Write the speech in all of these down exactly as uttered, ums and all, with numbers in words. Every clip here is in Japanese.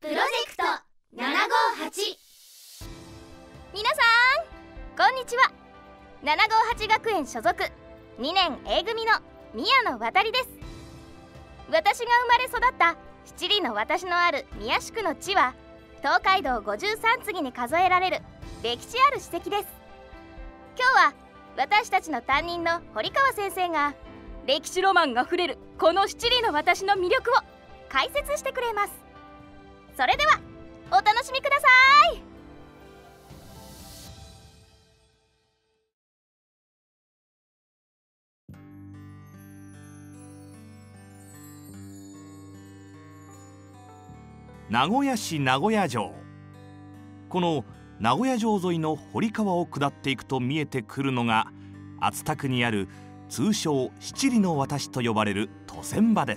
プロジェクトななごーはち。 皆さんこんにちは。ななごーはち学園所属にねん A 組の宮野渡です。私が生まれ育った七里の私のある宮宿の地は東海道ごじゅうさん次に数えられる歴史ある史跡です。今日は私たちの担任の堀川先生が歴史ロマンあふれるこの七里の私の魅力を解説してくれます。それではお楽しみください。 名古屋市名古屋城。この名古屋城沿いの堀川を下っていくと見えてくるのが熱田区にある通称七里の渡しと呼ばれる渡船場です。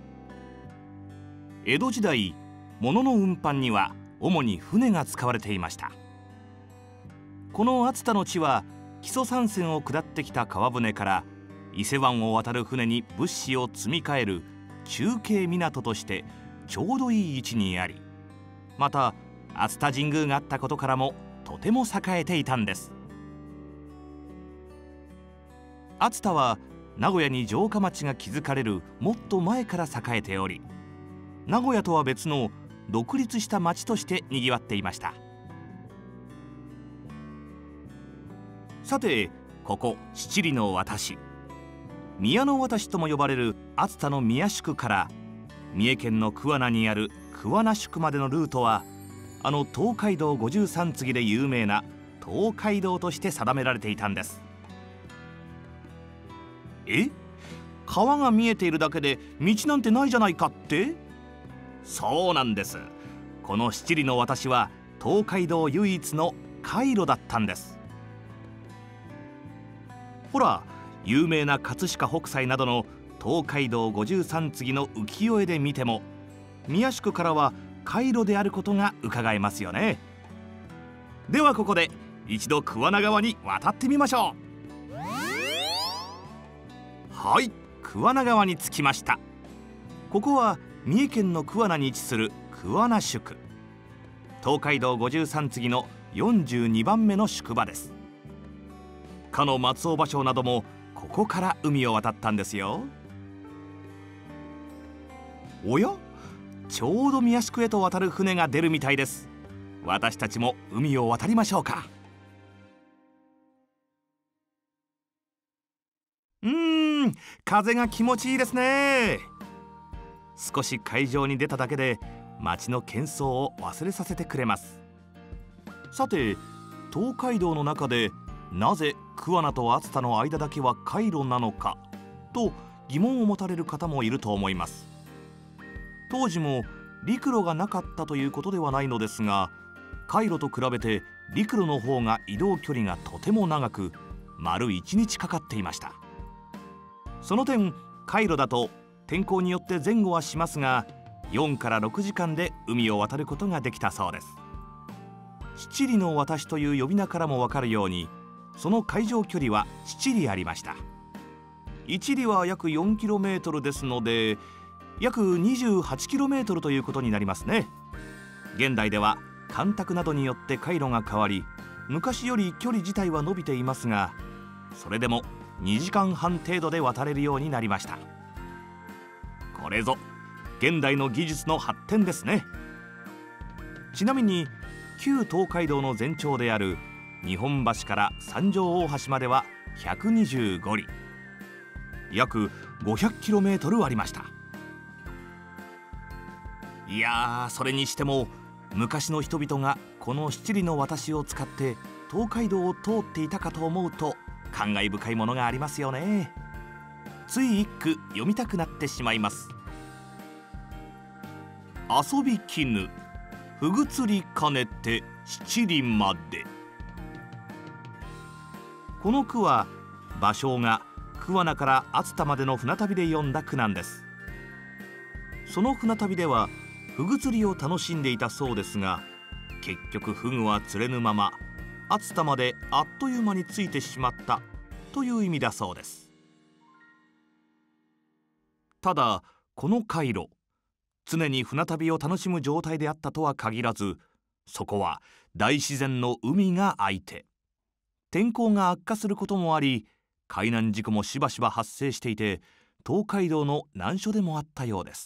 江戸時代、物の運搬には主に船が使われていました。この熱田の地は木曽三川を下ってきた川船から伊勢湾を渡る船に物資を積み替える中継港としてちょうどいい位置にあり、また熱田神宮があったことからもとても栄えていたんです。熱田は名古屋に城下町が築かれるもっと前から栄えており、名古屋とは別の独立した町としてにぎわっていました。さて、ここ七里の渡し、宮の渡しとも呼ばれる熱田の宮宿から三重県の桑名にある桑名宿までのルートは、あの東海道ごじゅうさん次で有名な東海道として定められていたんです。え？川が見えているだけで道なんてないじゃないかって？そうなんです。この七里の渡しは東海道唯一の海路だったんです。ほら、有名な葛飾北斎などの東海道ごじゅうさん次の浮世絵で見ても、宮宿からは海路であることが伺えますよね。ではここで一度桑名川に渡ってみましょう。はい、桑名川に着きました。ここは三重県の桑名に位置する桑名宿。東海道ごじゅうさん次のよんじゅうにばんめの宿場です。かの松尾芭蕉などもここから海を渡ったんですよ。おや、ちょうど宮宿へと渡る船が出るみたいです。私たちも海を渡りましょうか。うーん、風が気持ちいいですね。少し海上に出ただけで街の喧騒を忘れさせてくれます。さて、東海道の中でなぜ桑名と熱田の間だけは海路なのかと疑問を持たれる方もいると思います。当時も陸路がなかったということではないのですが、海路と比べて陸路の方が移動距離がとても長く、丸いちにちかかっていました。その点、海路だと天候によって前後はしますが、よんからろくじかんで海を渡ることができたそうです。七里の渡しという呼び名からもわかるように、その海上距離は七里ありました。いち里は約 よんキロメートル ですので、約 にじゅうはちキロメートル ということになりますね。現代では干拓などによって海路が変わり、昔より距離自体は伸びていますが、それでもにじかんはん程度で渡れるようになりました。これぞ現代の技術の発展ですね。ちなみに旧東海道の全長である日本橋から三条大橋まではひゃくにじゅうご里、約 ごひゃくキロメートル ありました。いやー、それにしても昔の人々がこの七里の渡しを使って東海道を通っていたかと思うと感慨深いものがありますよね。つい一句読みたくなってしまいます。遊び絹ふぐ釣り兼ねて七里まで。この句は芭蕉が桑名から熱田までの船旅で詠んだ句なんです。その船旅ではフグ釣りを楽しんでいたそうですが、結局フグは釣れぬまま熱田まであっという間に着いてしまったという意味だそうです。ただこの海路、 常に船旅を楽しむ状態であったとは限らず、そこは大自然の海が相手。天候が悪化することもあり、海難事故もしばしば発生していて、東海道の難所でもあったようです。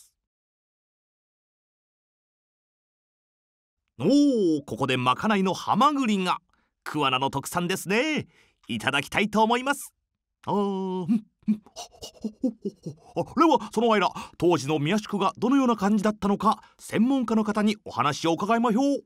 おお、ここでまかないのハマグリが桑名の特産ですね。いただきたいと思います。あーんあれはその間、当時の宮宿がどのような感じだったのか、専門家の方にお話を伺いましょう。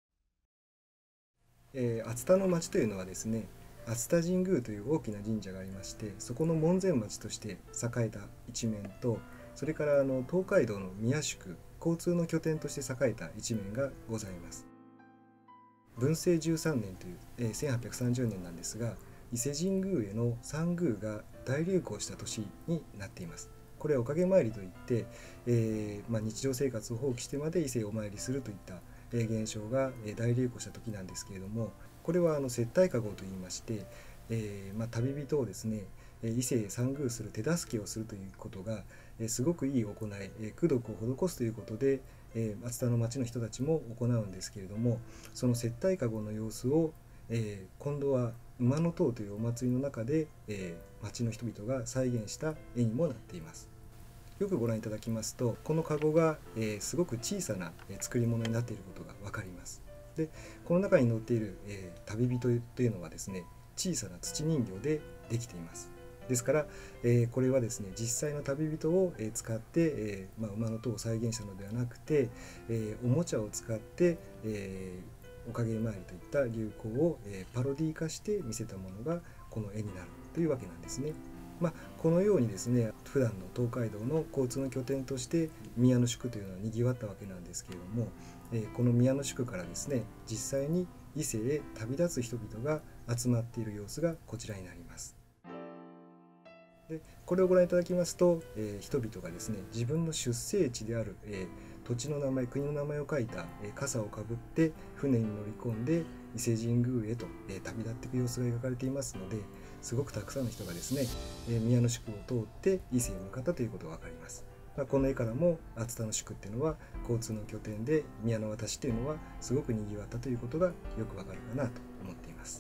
えー、熱田の町というのはですね、熱田神宮という大きな神社がありまして、そこの門前町として栄えた一面と、それからあの東海道の宮宿、交通の拠点として栄えた一面がございます。文政じゅうさんねんという、えー、せんはっぴゃくさんじゅうねんなんですが、伊勢神宮への参宮が大流行した年になっています。これはおかげ参りといって、えーまあ、日常生活を放棄してまで伊勢をお参りするといった現象が大流行した時なんですけれども、これはあの接待駕籠といいまして、えーまあ、旅人をですね、伊勢へ参宮する手助けをするということがすごくいい行い、功徳を施すということで、熱田の町の人たちも行うんですけれども、その接待駕籠の様子を、えー、今度は馬の塔というお祭りの中で、えー、町の人々が再現した絵にもなっています。よくご覧いただきますと、このカゴが、えー、すごく小さな作り物になっていることが分かります。で、この中に乗っている、えー、旅人というのはですね、小さな土人形でできています。ですから、えー、これはですね、実際の旅人を、えー、使って、えーまあ、馬の塔を再現したのではなくて、えー、おもちゃを使って、えー、おかげ参りといった流行を、えー、パロディ化して見せたものがこの絵になるというわけなんですね。まあ、このようにですね、普段の東海道の交通の拠点として宮の宿というのはにぎわったわけなんですけれども、えー、この宮の宿からですね、実際に伊勢へ旅立つ人々が集まっている様子がこちらになります。で、これをご覧いただきますと、えー、人々がですね、自分の出生地である、えー、土地の名前、国の名前を書いた、えー、傘をかぶって船に乗り込んで伊勢神宮へと、えー、旅立っていく様子が描かれていますので、すごくたくさんの人がですね、えー、宮の宿を通って伊勢へ向かったということが分かります。まあ、この絵からも熱田の宿っていうのは交通の拠点で、宮の渡しっていうのはすごくにぎわったということがよくわかるかなと思っています。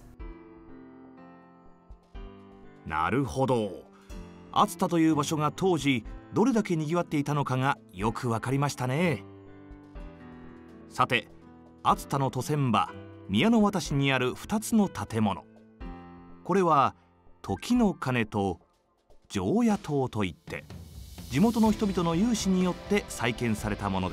なるほど。熱田という場所が当時どれだけにぎわっていたのかがよくわかりましたね。さて、熱田の渡船場宮の渡しにあるふたつの建物、これは時の鐘と常夜灯といって、地元の人々の有志によって再建されたものです。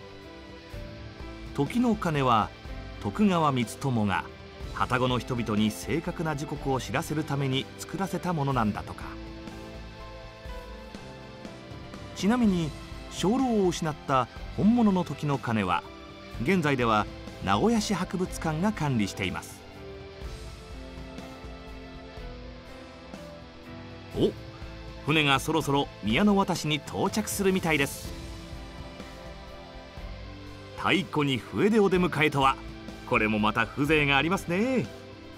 時の鐘は徳川光友が旅籠の人々に正確な時刻を知らせるために作らせたものなんだとか。ちなみに鐘楼を失った本物の時の鐘は現在では名古屋市博物館が管理しています。お、船がそろそろ宮の渡しに到着するみたいです。太鼓に笛でお出迎えとは、これもまた風情がありますね。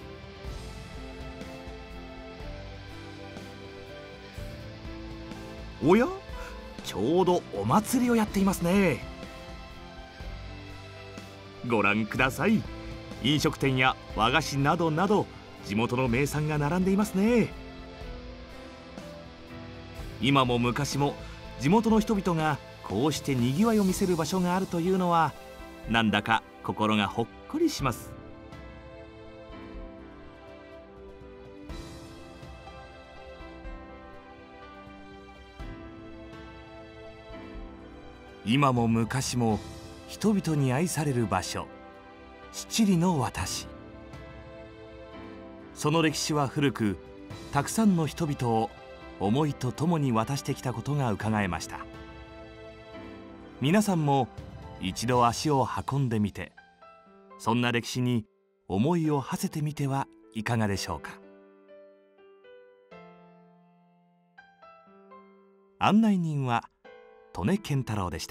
おや、ちょうどお祭りをやっていますね。ご覧ください。飲食店や和菓子などなど地元の名産が並んでいますね。今も昔も地元の人々がこうしてにぎわいを見せる場所があるというのは、なんだか心がほっこりします。今も昔も人々に愛される場所、七里の渡し。その歴史は古く、たくさんの人々を思いとともに渡してきたことがうかがえました。皆さんも一度足を運んでみて、そんな歴史に思いを馳せてみてはいかがでしょうか。案内人は利根健太郎でした。